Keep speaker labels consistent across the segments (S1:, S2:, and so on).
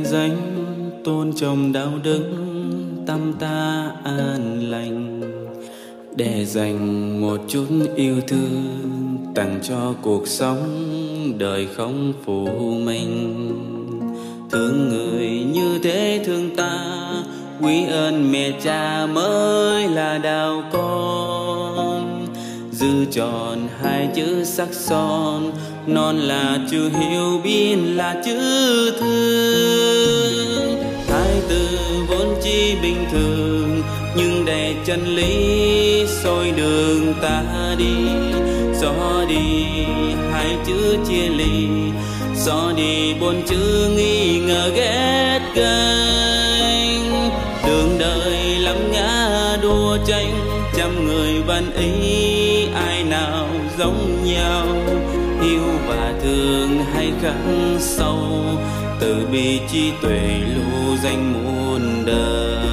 S1: danh, tôn trọng đạo đức, tâm ta an lành. Để dành một chút yêu thương, tặng cho cuộc sống đời không phụ mình. Thương người như thế thương ta, quý ơn mẹ cha mới là đạo con. Giữ tròn hai chữ sắc son, non là chữ hiếu, biên là chữ thương. Hai từ vốn chỉ bình thường, nhưng để chân lý soi đường ta đi. Xóa đi hai chữ chia ly, xóa đi bốn chữ nghi ngờ ghét ganh. Đường đời lắm ngã đua tranh, trăm người văn ý ai nào giống nhau. Yêu và thương hay khắc sâu, từ bi trí tuệ lưu danh muôn đời.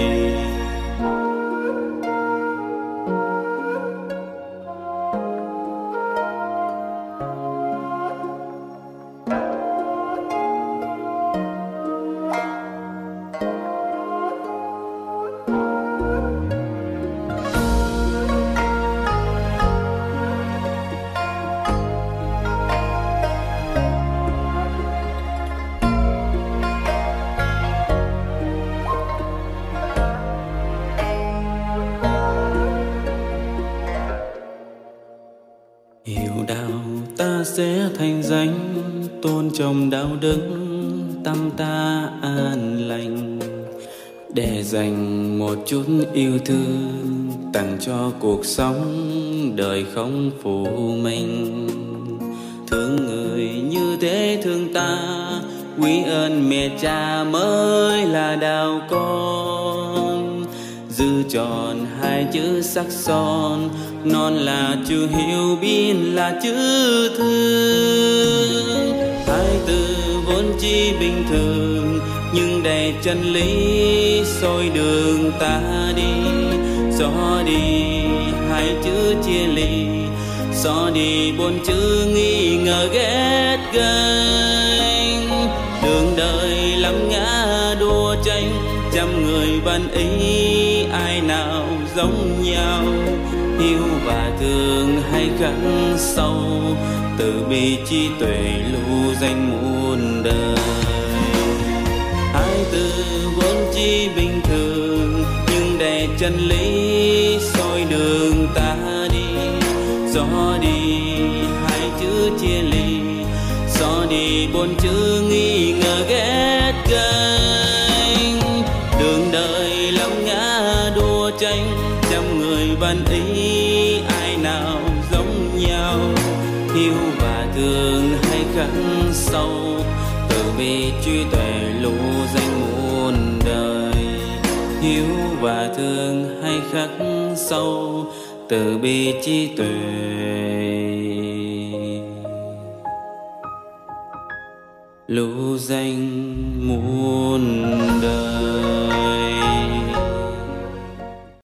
S1: Hiểu đạo ta sẽ thành danh, tôn trọng đạo đức, tâm ta an lành. Để dành một chút yêu thương, tặng cho cuộc sống đời không phụ mình. Thương người như thế thương ta, quý ơn mẹ cha mới là đạo con. Giữ tròn hai chữ sắc son, non là chữ hiếu, biên là chữ thương. Hai từ vốn chỉ bình thường, nhưng để chân lý soi đường ta đi. Xóa đi hai chữ chia ly, xóa đi bốn chữ nghi ngờ ghét ganh. Đường đời lắm ngã đua tranh, trăm người văn ý ai nào giống nhau. Yêu và thương hay khắc sâu, từ bi trí tuệ lưu danh muôn đời. Hai từ vốn chỉ bình thường, nhưng để chân lý soi đường ta đi. Xóa đi hai chữ chia ly, xóa đi bốn chữ nghi ngờ ghét ganh. Đường đời lắm ngã đua tranh, trăm người văn ý ai nào giống nhau. Yêu và thương hay khắc sâu, từ bi trí tuệ lưu danh muôn đời. Yêu và thương hay khắc sâu, từ bi trí tuệ lưu danh muôn đời.